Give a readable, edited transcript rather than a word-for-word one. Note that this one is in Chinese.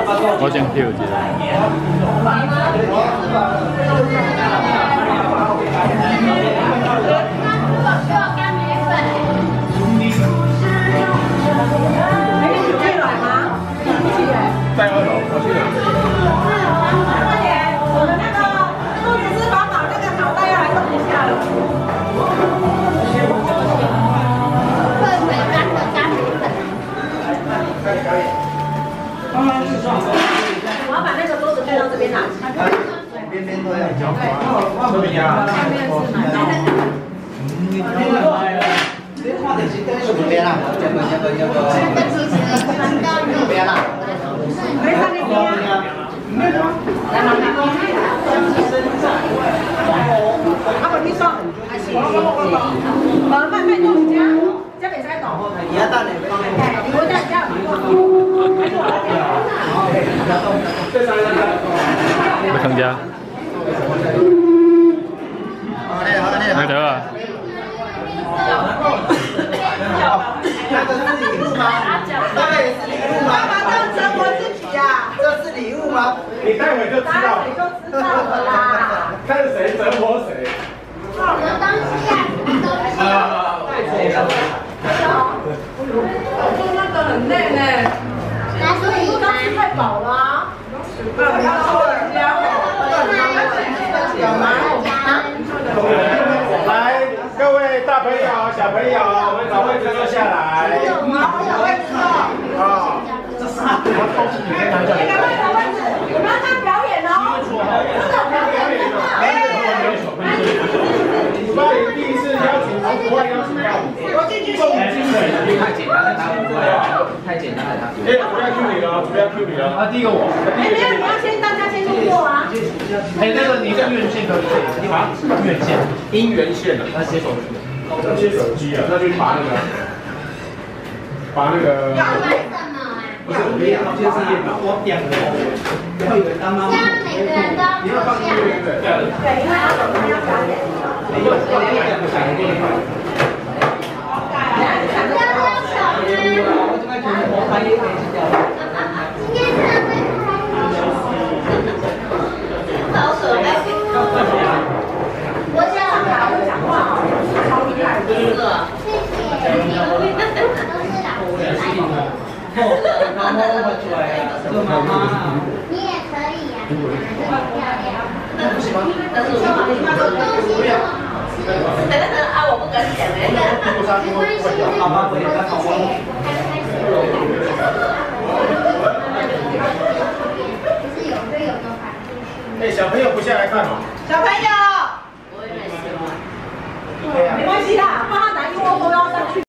我先翕一下。 在二楼，我去了。 快点，我们那个兔子吃饱饱，那个脑袋要来动一下了。我要把那个桌子推到这边来。 边边都要。 这边呀。 左边啦，这边。右边啦。 没上那边啊。来嘛，啊不，你说，慢慢动一下，这边在动。 你要到哪边？ 哎，你会在这样。 要增加。没得啊。 那个是礼物吗？对，是礼物吗？ 妈妈这样折磨自己呀。 这是礼物吗？ 你待会就知道。 待会就知道了啦。 看谁折磨谁。 什么东西呀？ 做那个很累呢。所以你刚吃太饱了啊。不要说人家。 来，各位大朋友、小朋友，我们找位置坐下来。 找位置坐。 啊，这是他偷袭你跟他讲。 赶快找位置，我们要看表演哦。真的表演。 主办人第一次邀请从国外邀请到我进去。 太简单了，太简单了。 哎，不要 Q 你了，不要 Q 你了。啊，第一个我。 没有，你要先大家先路过啊。 哎，那个你是院线可以啊？院线， 姻缘线的， 那接手机。 要接手机啊，那就把那个。 要买什么啊？ 不是，我们要接是电脑，我点过，会员当妈妈。 这样每个人都要放下。 对，因为要我们要表演。 没有，我点不想电脑。我这边全部我拍一回去掉。 今天真的会好可爱。我想好会讲话哦，超厉害的。谢谢。 妈妈出来了，这个妈妈。 你也可以呀，很漂亮。那不行吗？但是我东西这么好吃。啊，我不敢讲哎。没关系， 好吧，我也在好吗？ 是有就有的反应。 哎，小朋友不下来看哦。 小朋友。没关系啦，帮他拿一窝蜂要上去。